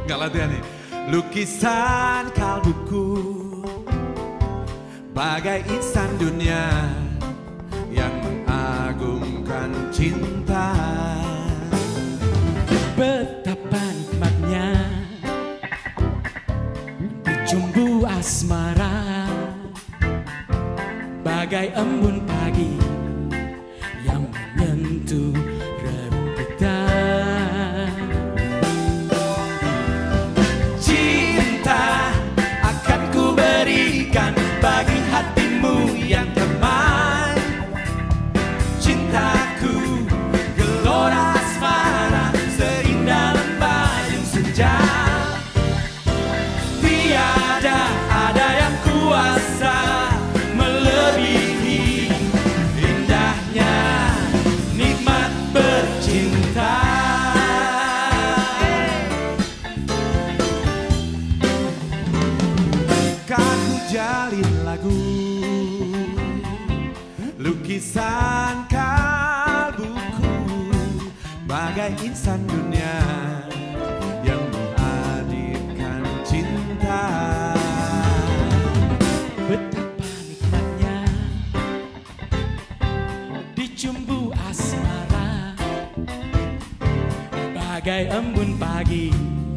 Nggak latihan nih. Lukisan kalbuku bagai insan dunia yang mengagungkan cinta. Betapa nikmatnya dicumbu asmara bagai embun pagi yang menyentuh rerumputan. Cinta akan ku berikan bagi hatimu yang teman. Cintaku gelora asmara seindah lembayung senja. Tiada ada yang kuasa melebihi indahnya nikmat bercinta. Aku jalin lagu lukisan kalbuku bagai insan dunia yang menghadirkan cinta. Betapa nikmatnya dicumbu asmara bagai embun pagi